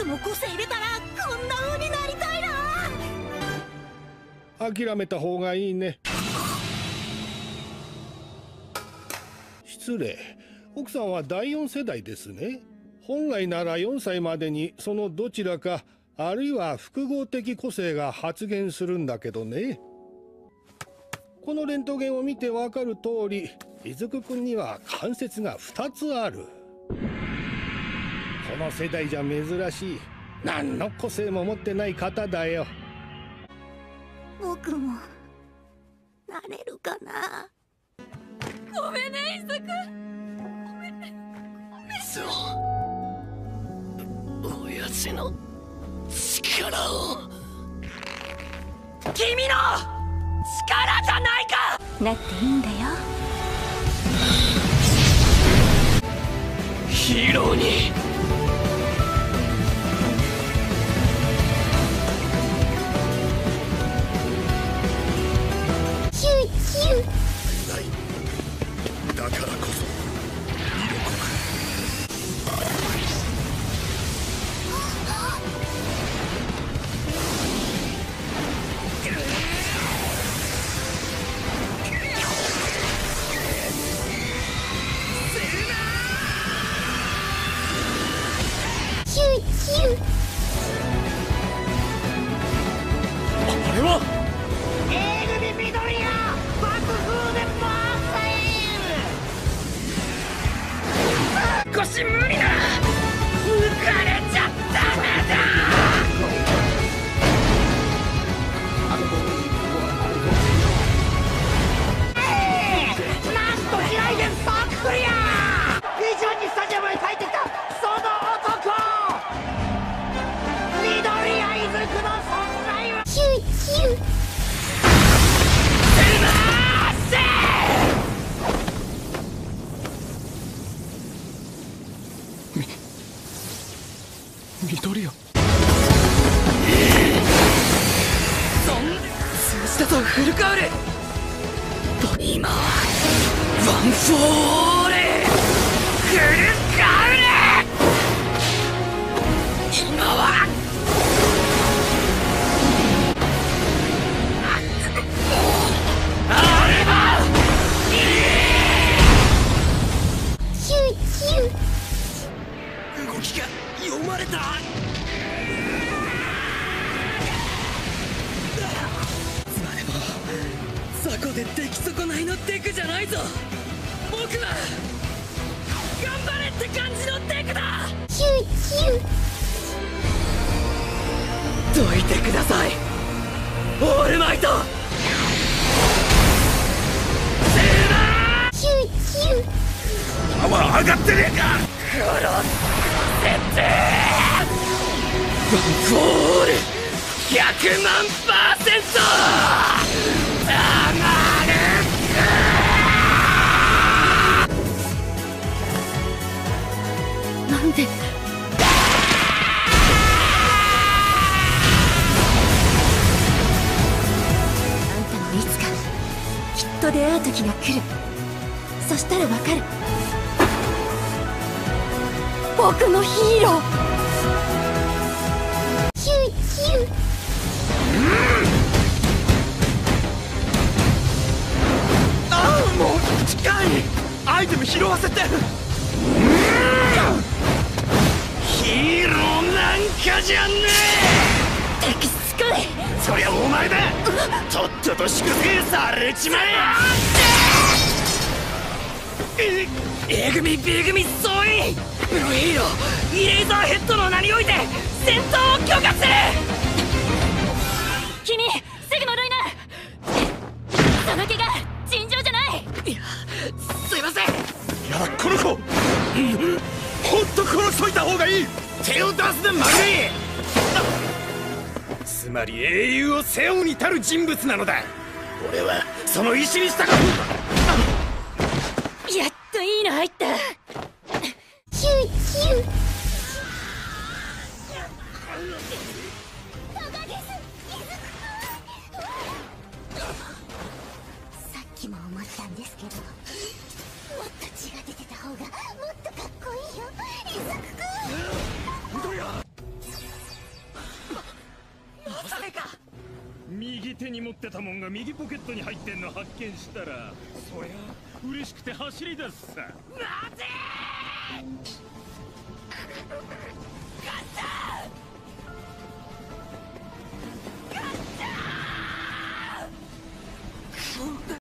も個性出たらこんな風になりたいな。 諦めた方がいいね。失礼。奥さんは第4世代ですね。本来なら4歳までにそのどちらか、あるいは複合的個性が発現するんだけどね。このレントゲンを見てわかる通り、出久君には関節が2つある。この世代じゃ珍しい、何の個性も持ってない方だよ。 僕もなれるかな。ごめんね、出久。ごめんね。 そう、親父の力を。君の力じゃないか。 なっていいんだよ。 ヒーローにヒューヒュー。 ない。だからこそ色濃く。 ヒューヒュー。 あれは A組緑が爆風でバーサイル。 腰無理だ。浮かれちゃダメだ。 なんと平井でバッククリア。ビジョンにスタジアムへ帰ってきたその男。緑谷出久の存在はヒューヒュー。 緑よ。通じたぞフルカウル。今はワンフォーオールフルカウル。今はあればヒューヒュー。 動きが読まれた。まあでも雑魚で出来損ないのデクじゃないぞ。僕は頑張れって感じのデクだ。 ヒューヒュー。 どいてくださいオールマイト。 ヒューヒュー。 パワー上がってねえか。 殺せてワンフォール100万%たまるか。 なんで。あんたもいつかきっと出会う時が来る。そしたらわかる。僕のヒーロー。ヒューヒュー。 ああもう近い。アイテム拾わせて。ヒーローなんかじゃねえ。 敵つかれ。 そりゃお前だ。とっとと粛清されちまえ。A 組 B 組総員プロヒーローイレーザーヘッドの名において戦闘を許可する。 君すぐ戻りな。その怪我尋常じゃない。 いやすいません。 いやこの子、ほんと殺しといた方がいい。 手を出すでマグリー。つまり英雄を背負うに足る人物なのだ。俺はその意志に従う。 やっといいの入った。ヒューヒュー。さっきも思ったんですけど、もっと血が出てた方がもっとかっこいいよ、イズク君。 右手に持ってたもんが右ポケットに入ってんの発見したら、そりゃ嬉しくて走り出すさ。 待てー！勝ったー！